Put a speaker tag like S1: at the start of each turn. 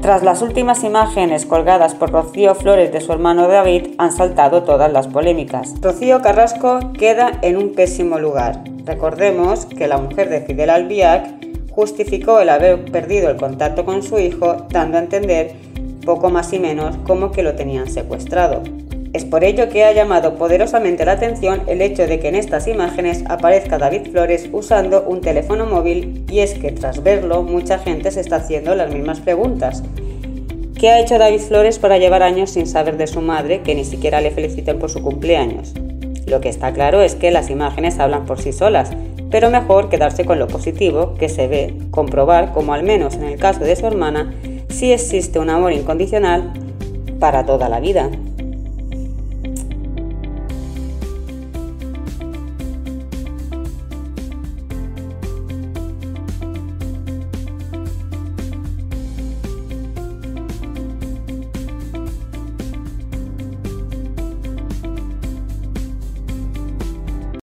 S1: Tras las últimas imágenes colgadas por Rocío Flores de su hermano David, han saltado todas las polémicas. Rocío Carrasco queda en un pésimo lugar. Recordemos que la mujer de Fidel Albiac justificó el haber perdido el contacto con su hijo, dando a entender poco más y menos como que lo tenían secuestrado. Es por ello que ha llamado poderosamente la atención el hecho de que en estas imágenes aparezca David Flores usando un teléfono móvil, y es que tras verlo mucha gente se está haciendo las mismas preguntas. ¿Qué ha hecho David Flores para llevar años sin saber de su madre, que ni siquiera le feliciten por su cumpleaños? Lo que está claro es que las imágenes hablan por sí solas, pero mejor quedarse con lo positivo que se ve, comprobar como al menos en el caso de su hermana sí existe un amor incondicional para toda la vida.